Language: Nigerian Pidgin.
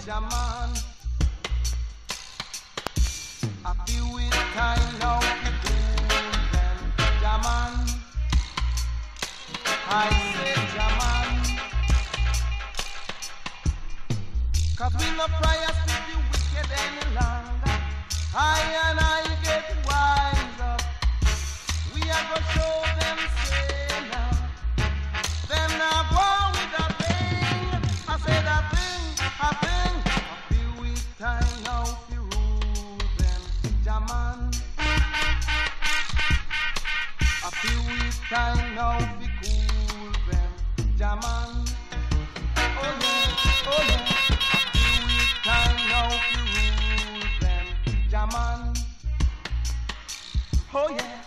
Jaman. I feel it time now to do them, Jaman. I say Jaman. 'Cause we no prior to the wicked any longer. I and I get wise up. We are gonna show them say now. Them now go with a thing. I say that thing, a thing. I feel with time now to rule them, Jaman. I feel with time now to cool them, Jaman. Oh yeah, oh yeah. I feel with time now to rule them, Jaman. Oh yeah.